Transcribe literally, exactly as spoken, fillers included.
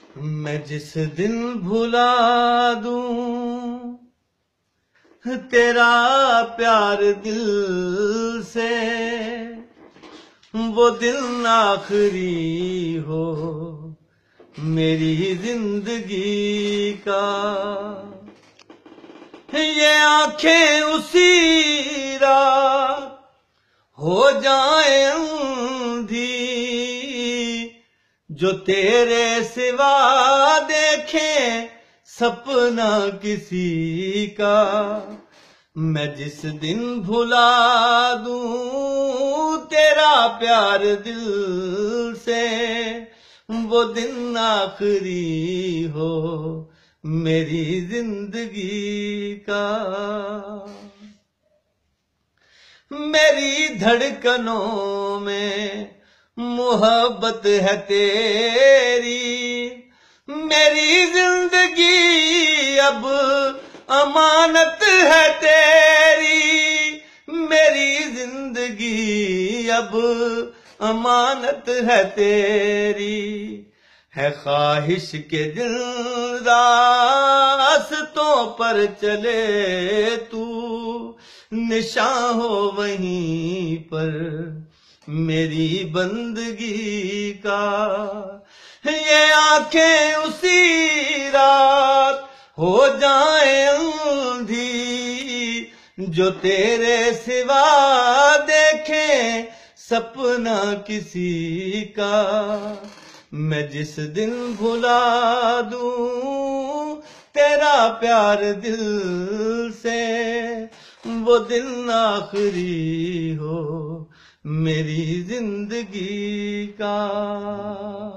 मैं जिस दिन भुला दूं तेरा प्यार दिल से, वो दिन आखिरी हो मेरी जिंदगी का। ये आंखें उसी रात हो जाए अंधी जो तेरे सिवा देखें सपना किसी का। मैं जिस दिन भुला दूं तेरा प्यार दिल से, वो दिन आखिरी हो मेरी जिंदगी का। मेरी धड़कनों में मोहब्बत है तेरी, मेरी जिंदगी अब अमानत है तेरी, मेरी जिंदगी अब अमानत है तेरी। है ख्वाहिश के दिल रास्तों पर चले तू, निशां हो वहीं पर मेरी बंदगी का। ये आंखें उसी रात हो जाए अंधी जो तेरे सिवा देखें सपना किसी का। मैं जिस दिन भुला दूं तेरा प्यार दिल से, वो दिन आखिरी हो मेरी जिंदगी का।